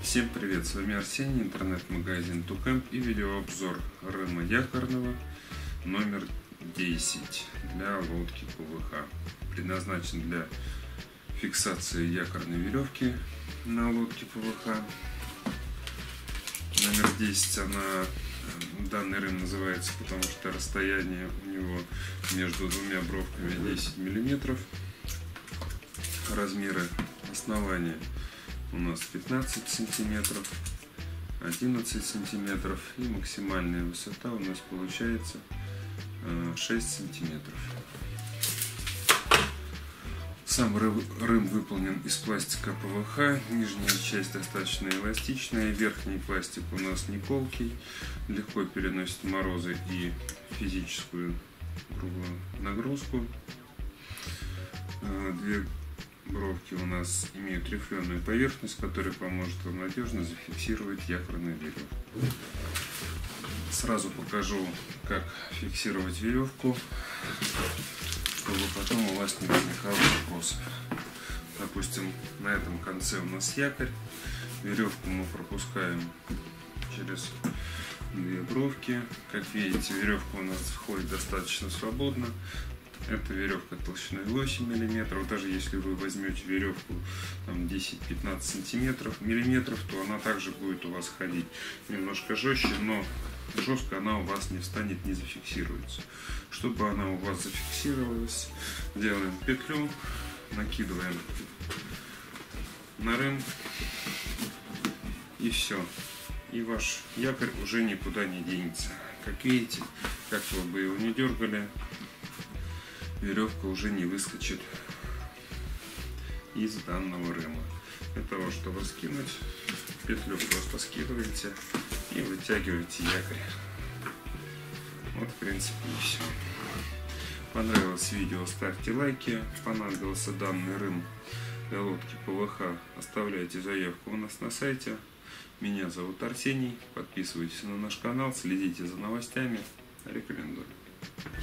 Всем привет, с вами Арсений, интернет-магазин Тукэмп и видеообзор рыма якорного номер 10 для лодки ПВХ. Предназначен для фиксации якорной веревки на лодке ПВХ. Номер 10, данный рым называется, потому что расстояние у него между двумя бровками 10 мм. Размеры основания у нас 15 сантиметров, 11 сантиметров и максимальная высота у нас получается 6 сантиметров. Сам рым выполнен из пластика ПВХ, нижняя часть достаточно эластичная, верхний пластик у нас не колкий, легко переносит морозы и физическую грубую нагрузку. Две бровки у нас имеют рифленую поверхность, которая поможет вам надежно зафиксировать якорную веревку. Сразу покажу, как фиксировать веревку, чтобы потом у вас не возникало вопросов. Допустим, на этом конце у нас якорь, веревку мы пропускаем через две бровки. Как видите, веревка у нас входит достаточно свободно. Это веревка толщиной 8 мм. Даже если вы возьмете веревку 10-15 сантиметров, то она также будет у вас ходить немножко жестче, но жестко она у вас не встанет, не зафиксируется. Чтобы она у вас зафиксировалась, делаем петлю, накидываем на рым и все. И ваш якорь уже никуда не денется. Как видите, как вы бы его не дергали, веревка уже не выскочит из данного рыма. Для того, чтобы скинуть петлю, просто скидываете и вытягиваете якорь. Вот, в принципе, и все. Понравилось видео, ставьте лайки. Понадобился данный рым для лодки ПВХ, оставляйте заявку у нас на сайте. Меня зовут Арсений. Подписывайтесь на наш канал, следите за новостями. Рекомендую.